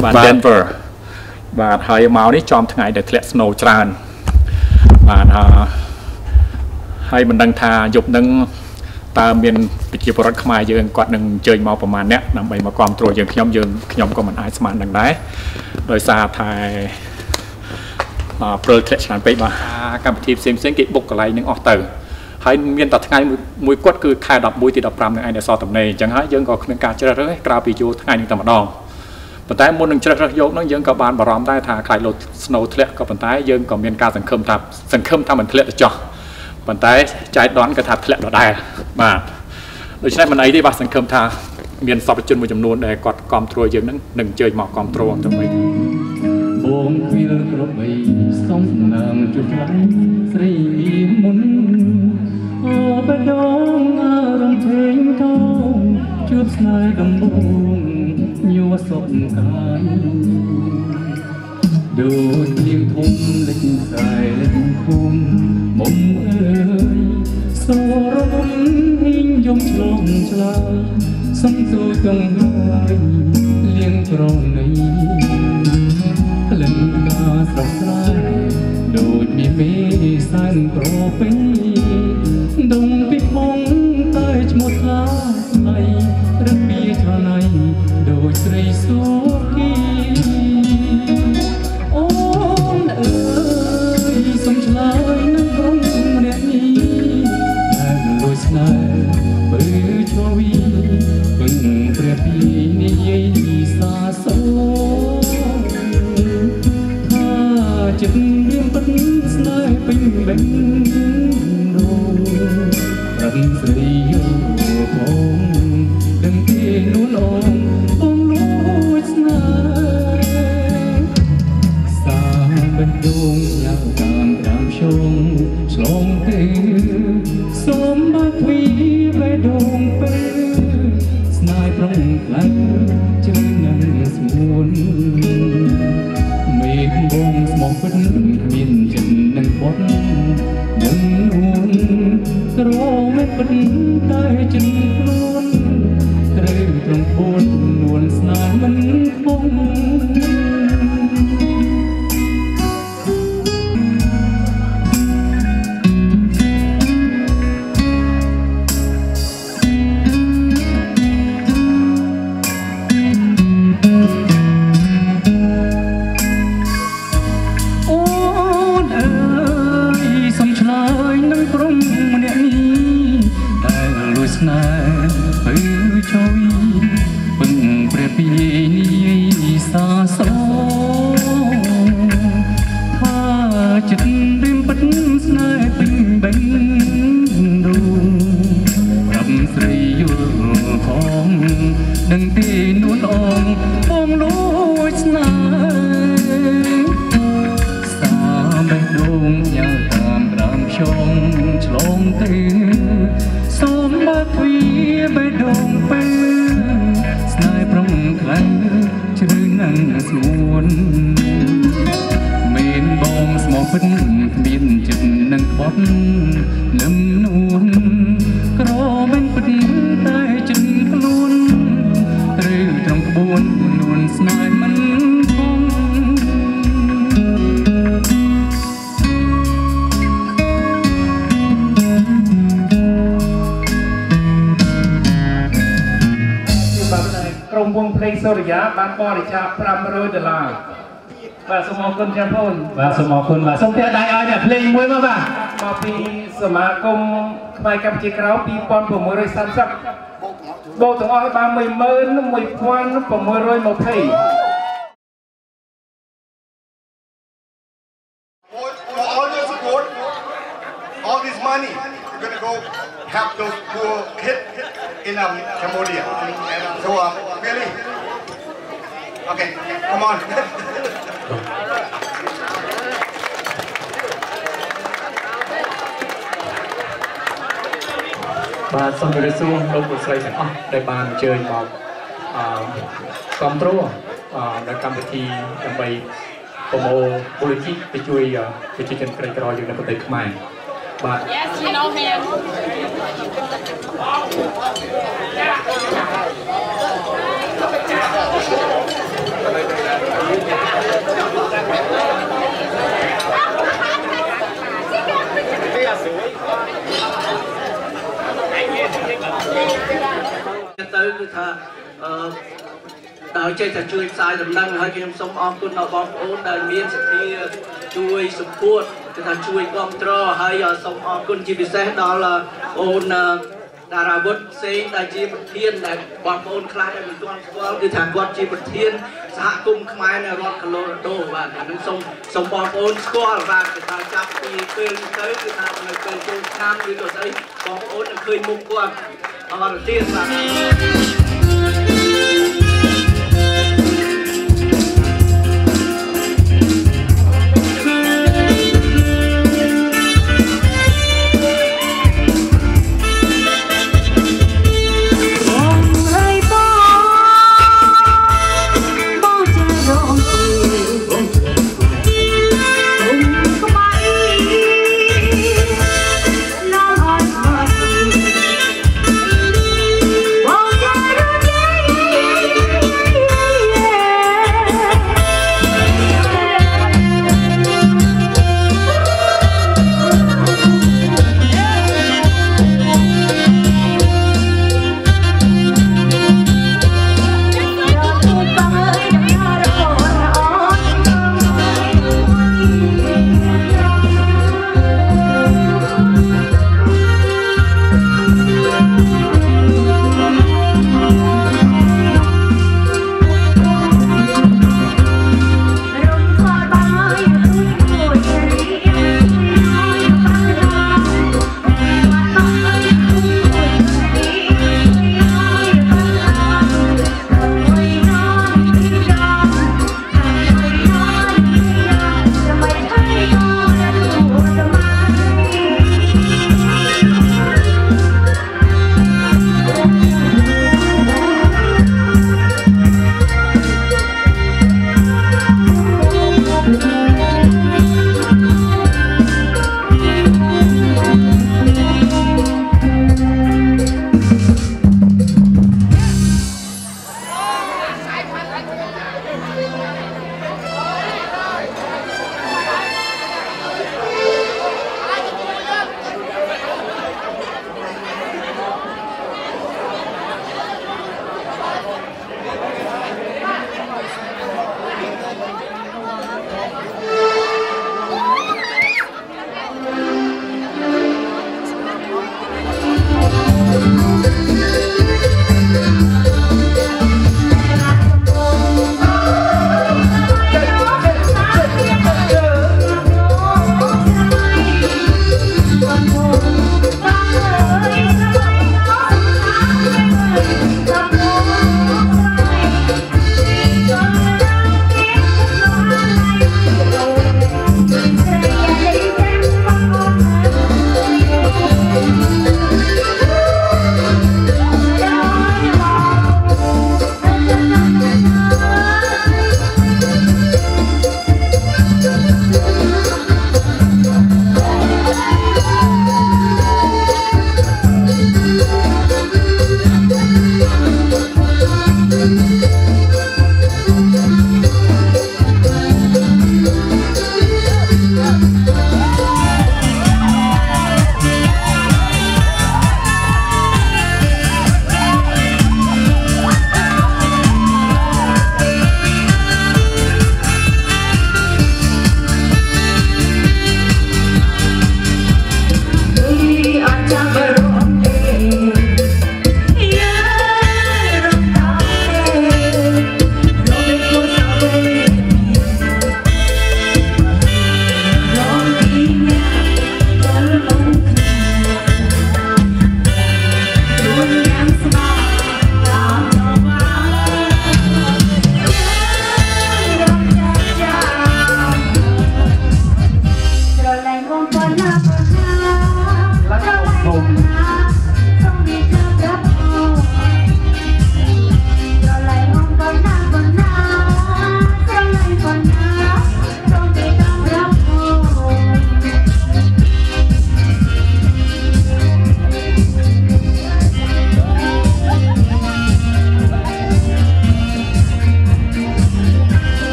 Denver បាទហើយមកនេះចំថ្ងៃដែលធ្លាក់ snow ច្រើនបាទហើយមិនដឹងថាយប់នឹងតើមានប្រជាពលរដ្ឋខ្មែរយើងគាត់នឹងអញ្ជើញមកប្រមាណអ្នកដើម្បីមកគាំទ្រយើងខ្ញុំក៏មិនអាចស្មាននឹងដែរដោយសារតែព្រើលធ្លាក់ច្រើនពេកបាទកម្មវិធីផ្សេងគេបុកកន្លែងនឹងអស់ទៅហើយមានតែថ្ងៃមួយគាត់គឺខែ11ទី15នៅឯដែលសតំណេអញ្ចឹងហើយយើងក៏គ្មានការជ្រើសរើសក្រៅពីយូរថ្ងៃនេះតែម្ដងប៉ុន្តែមុននឹងជ្រើសរើសយកនោះយើងក៏បានបារម្ភដែរថាខ្លាចលោត snow ធ្លាក់ក៏ប៉ុន្តែយើងក៏មានការសង្ឃឹមថាមិនធ្លាក់ទៅចោះប៉ុន្តែចៃដន្យក៏ថាធ្លាក់ដដែលបាទដូច្នេះមិនអីទេបាទសង្ឃឹមថាមានសពជនមួយចំនួនដែលគាត់គាំទ្រយើងនឹងអញ្ជើញមកគាំទ្រទៅវិញបងគ្វីលគ្រប់បីសំណាងជួបថ្លៃស្រីមុនអូបដងអារំភេងតងជួបស្នេហ៍ដំបូងញ័រសុខកាយដូចនាងធំលេចខ្សែលេចភូមិមុំអើយសូររំហ៊ីងយំឆ្លងឆ្លើយសំទូចងហើយលៀងប្រណីក្លិនកាស្រស់ស្រាយដូចមានមេសែនប្រពេញដងពីបងតែឈ្មោះថាថ្លៃរំពីឆ្លៃដូចស្រីសុគីអូនអើយសុំឆ្លើយនឹងក្រុមអ្នកនេះតែលួចស្នេហ៍បើឈ្មោះវីពឹងព្រះពីនិយាយសាសូចិត្តរៀងពិតស្នេហ៍ពេញបេះដូងរំស្រីយោផងដឹងទេនួនអូនបងលួចស្នេហ៍សាបេះដូងយ៉ាងតាមដើមជុំឆ្លងទេសូមមកទ្វីបេះដូងពេលស្នេហ៍ប្រងខ្លាំងជឿនឹងស្មួនមេឃបងស្មោះពិតមានចិត្តនឹងបត់នឹងនួនក្រមេពិតតែចិត្តខ្លួនត្រូវត្រង់ពួននួនស្នេហ៍មិនខំបានបរិច្ចាគ$500បាទសូមអរគុណចាំបងបាទសូមអរគុណបាទសូមផ្ទះដៃឲ្យអ្នកភ្លេងមួយមកបាទមកពីសមាគមខ្មែរកម្ពុជាក្រៅ2630បូកទាំងអស់បាន11620 all your support all this money you're gonna go help those poor kids in Cambodia so really okay come on បាទសូមជម្រាបសួរលោកលោកស្រីទាំងអស់ដែលបានអញ្ជើញមកគាំទ្រនៅកម្មវិធីដើម្បីប្រមូលពលរដ្ឋទៅជួយប្រជាជនក្រីក្រយើងនៅប្រទេសខ្មែរបាទ Yes you know him បាទដល់ចេះតែជួយផ្សាយដំណឹងហើយខ្ញុំសូមអរគុណដល់បងប្អូនដែលមានសទ្ធាជួយ support គឺថាជួយគ្រប់គ្រងហើយសូមអរគុណជាពិសេសដល់អូនតារាវុធផ្សេងដែលជាប្រធានដែលបងប្អូនខ្លះដែលមិនទាន់ស្គាល់គឺថាគាត់ជាប្រធានសហគមន៍ខ្មែរនៅរដ្ឋកូឡូរ៉ាដូបាទអានឹងសូមបងប្អូនស្គាល់បាទគឺថាចាប់ពីពេលនេះទៅគឺថានៅពេលចូលឆ្នាំឬក៏ស្អីបងប្អូននឹងឃើញមុខគាត់អរទៀតបាទ Oh,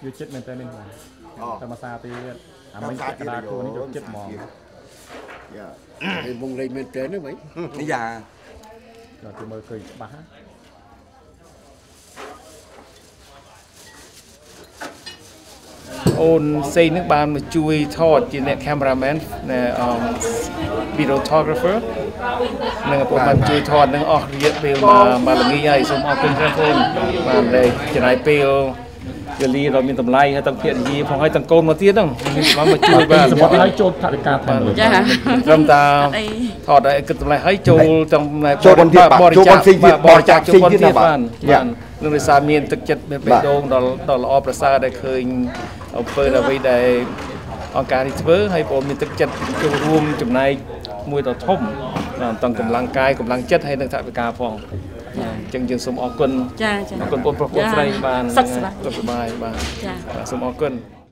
ជួយចិត្តមែនតើនេះតែមកសាទីអាមិញកដាគូនេះយកចិត្តហ្មងយ៉ាហើយវងលេងមែនតើហ្នឹងមិនយ៉ាដល់ទៅមើលឃើញច្បាស់អូនសេងនឹងបានមកជួយថតជាអ្នក cameraman ណែvideographer នឹងពួកបានជួយថតនឹងអស់រយៈពេលមកល្ងាចហើយសូមអរគុណបងប្អូនបានដែលចំណាយពេលវេលាដ៏មានតម្លៃហើយទាំងភារយាផងហើយទាំងកូនមកទៀតហ្នឹងបានមកជួយបានសម្រាប់ឲ្យចូលថវិកាផងចាត្រឹមតាថតឲ្យគិតតម្លៃឲ្យចូលទាំងចូលបនទៀតបរិច្ចាគបរិច្ចាគចូលបនទៀតបាននឹងដោយសារមានទឹកចិត្តមានបេះដូងដល់ល្អប្រសើរដែលឃើញអំពើអ្វីដែលអង្គការនេះធ្វើហើយបងមានទឹកចិត្តចូលរួមចំណែកមួយដ៏ធំទាំងកម្លាំងកាយកម្លាំងចិត្តហើយនិងថវិកាផងអញ្ចឹងយើងសូមអរគុណចាអរគុណបងប្រុសបងស្រីបានសុខសប្បាយបាទចាសូមអរគុណ